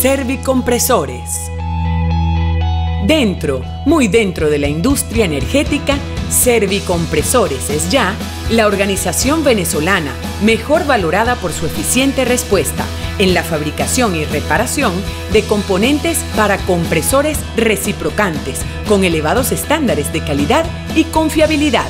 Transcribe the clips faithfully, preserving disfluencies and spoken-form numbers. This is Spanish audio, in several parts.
Servicompresores. Dentro, muy dentro de la industria energética, Servicompresores es ya la organización venezolana mejor valorada por su eficiente respuesta en la fabricación y reparación de componentes para compresores reciprocantes con elevados estándares de calidad y confiabilidad.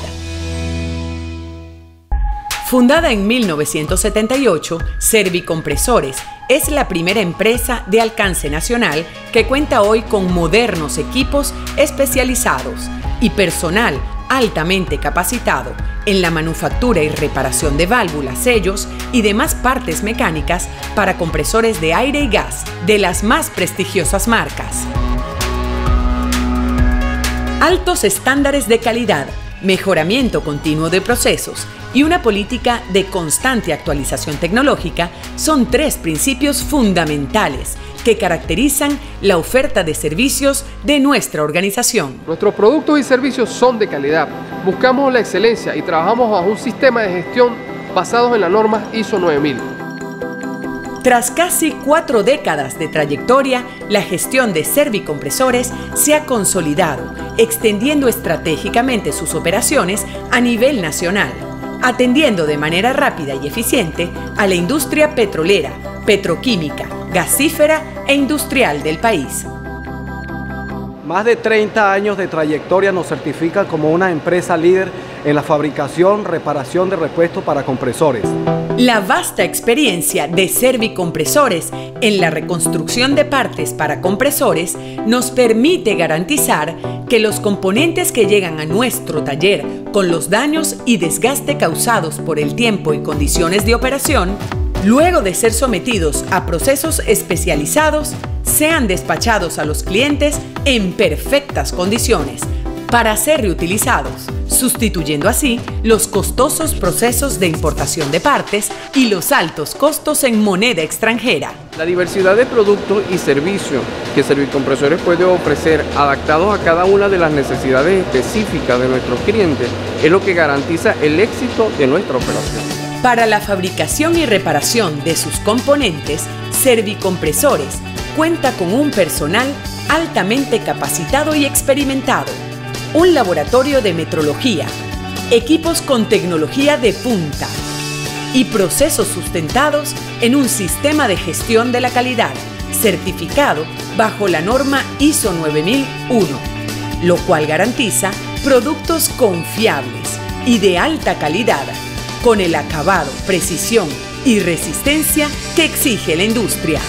Fundada en mil novecientos setenta y ocho, Servicompresores es la primera empresa de alcance nacional que cuenta hoy con modernos equipos especializados y personal altamente capacitado en la manufactura y reparación de válvulas, sellos y demás partes mecánicas para compresores de aire y gas de las más prestigiosas marcas. Altos estándares de calidad, mejoramiento continuo de procesos y una política de constante actualización tecnológica son tres principios fundamentales que caracterizan la oferta de servicios de nuestra organización. Nuestros productos y servicios son de calidad. Buscamos la excelencia y trabajamos bajo un sistema de gestión basado en la norma I S O nueve mil. Tras casi cuatro décadas de trayectoria, la gestión de Servicompresores se ha consolidado, extendiendo estratégicamente sus operaciones a nivel nacional, atendiendo de manera rápida y eficiente a la industria petrolera, petroquímica, gasífera e industrial del país. Más de treinta años de trayectoria nos certifican como una empresa líder en la fabricación, reparación de repuestos para compresores. La vasta experiencia de Servicompresores en la reconstrucción de partes para compresores nos permite garantizar que los componentes que llegan a nuestro taller con los daños y desgaste causados por el tiempo y condiciones de operación, luego de ser sometidos a procesos especializados, sean despachados a los clientes en perfectas condiciones para ser reutilizados, sustituyendo así los costosos procesos de importación de partes y los altos costos en moneda extranjera. La diversidad de productos y servicios que Servicompresores puede ofrecer adaptados a cada una de las necesidades específicas de nuestros clientes es lo que garantiza el éxito de nuestra operación. Para la fabricación y reparación de sus componentes, Servicompresores cuenta con un personal altamente capacitado y experimentado, un laboratorio de metrología, equipos con tecnología de punta y procesos sustentados en un sistema de gestión de la calidad certificado bajo la norma I S O nueve mil uno, lo cual garantiza productos confiables y de alta calidad, con el acabado, precisión y resistencia que exige la industria.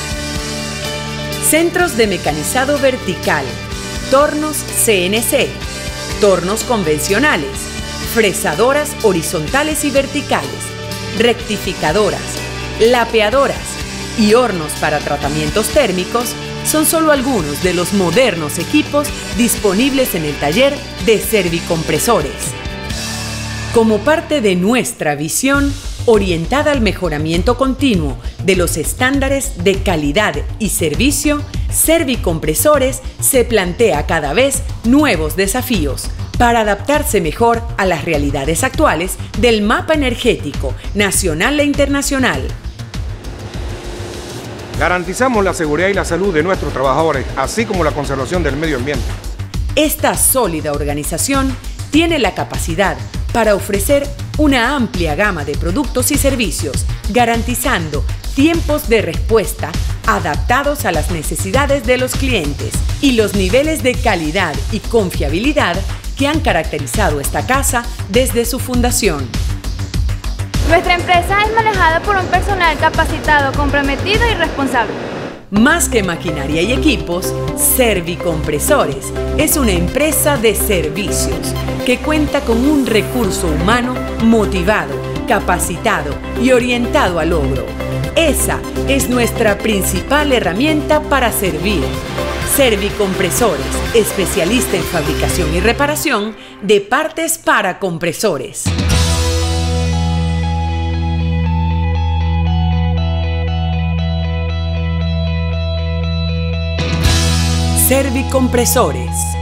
Centros de mecanizado vertical, tornos C N C, tornos convencionales, fresadoras horizontales y verticales, rectificadoras, lapeadoras y hornos para tratamientos térmicos son solo algunos de los modernos equipos disponibles en el taller de Servicompresores. Como parte de nuestra visión orientada al mejoramiento continuo de los estándares de calidad y servicio, Servicompresores se plantea cada vez nuevos desafíos para adaptarse mejor a las realidades actuales del mapa energético nacional e internacional. Garantizamos la seguridad y la salud de nuestros trabajadores, así como la conservación del medio ambiente. Esta sólida organización tiene la capacidad para ofrecer una amplia gama de productos y servicios, garantizando tiempos de respuesta adaptados a las necesidades de los clientes y los niveles de calidad y confiabilidad que han caracterizado esta casa desde su fundación. Nuestra empresa es manejada por un personal capacitado, comprometido y responsable. Más que maquinaria y equipos, Servicompresores es una empresa de servicios que cuenta con un recurso humano motivado, capacitado y orientado al logro. Esa es nuestra principal herramienta para servir. Servicompresores, especialista en fabricación y reparación de partes para compresores. Servicompresores.